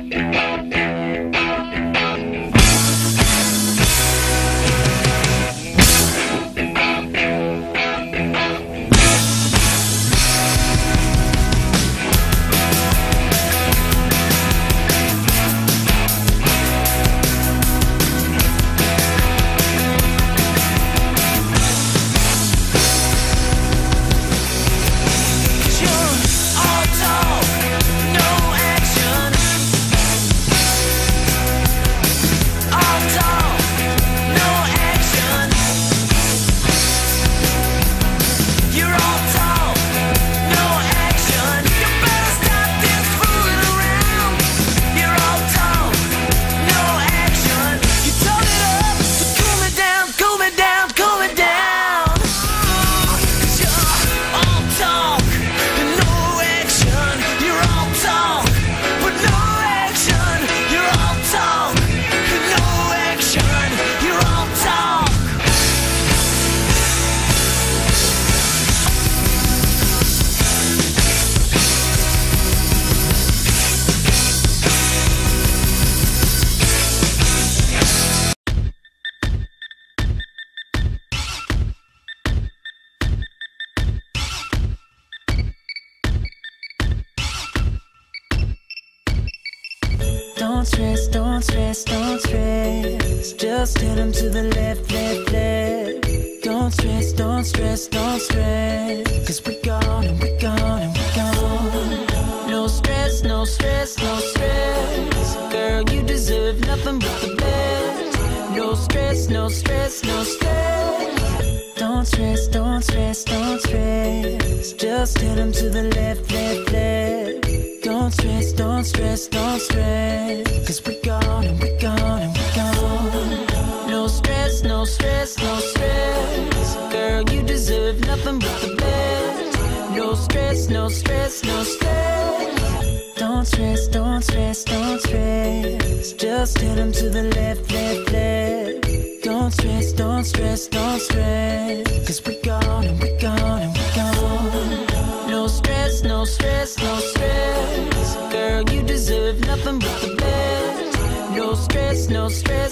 Don't stress, don't stress, don't stress. Just tell them to the left, left, left. Don't stress, don't stress, don't stress. Cause we're gone and we're gone and we're gone. No stress, no stress, no stress. Girl, you deserve nothing but the best. No stress, no stress, no stress. Don't stress, don't stress, don't stress. Just tell them to the left, left, left. Don't stress, don't stress, don't stress. Cause we're gone and we're gone and we're gone. No stress, no stress, no stress. Girl, you deserve nothing but the best. No stress, no stress, no stress. Don't stress, don't stress, don't stress. Just tell them to the left, left, left. Don't stress, don't stress, don't stress. Cause we're gone and we're gone and we're gone. No stress, no stress, no stress. Girl, you deserve nothing but the best. No stress, no stress.